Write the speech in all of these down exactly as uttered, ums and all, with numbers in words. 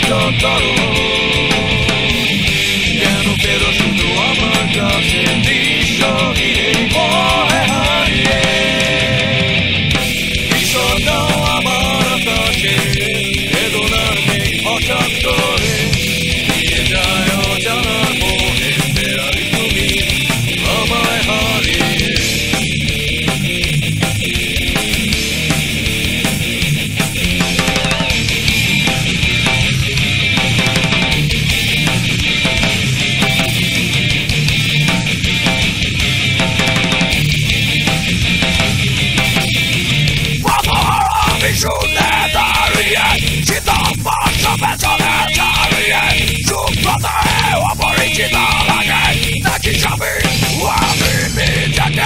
তরল কেন ফেরো শুধু আমার কাছে দৃশ্য ঘিরে বহে হারিয়ে ভীষণ আমার আকাশে বেদনার মেঘ হঠাৎ করে নিয়ে যায় অজানার মোহে ফেরারি তুমি আমায় হারিয়ে শুনে দাঁড়িয়ে চিতাবাস পেছনে দাঁড়িয়ে সুপ্রতে অপরিচিত লাগে দেখি সবই আমি নিজেকে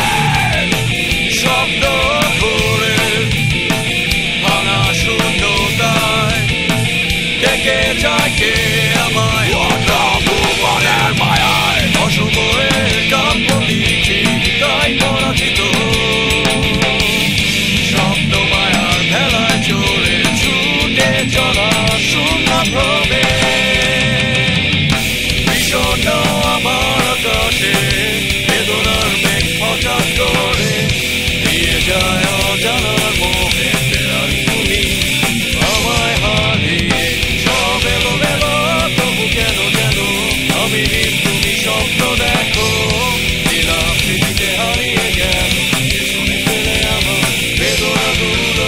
শব্দ করে ভাঙা শূন্যতায় ডেকে যায় কে আমায় অন্য ভুবনের মায়ায় অসময়ের কাব্য লিখি তাই পরাজিত চলা শূন্য ভ্রমে ভীষণ আমার আকাশে বেদনার মেঘ হঠাৎ করে দিয়ে যায় অজানার মোহে ফেরারি তুমি আমায় হারিয়ে সব এলো মেলো তবু কেন যেন আমি তুমি স্বপ্ন দেখো দিলাম স্মৃতিতে হারিয়ে গেল শুনে ফেলে আমার বেদনাগুলো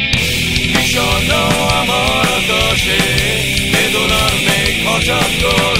বেদনার মেঘ হঠাৎ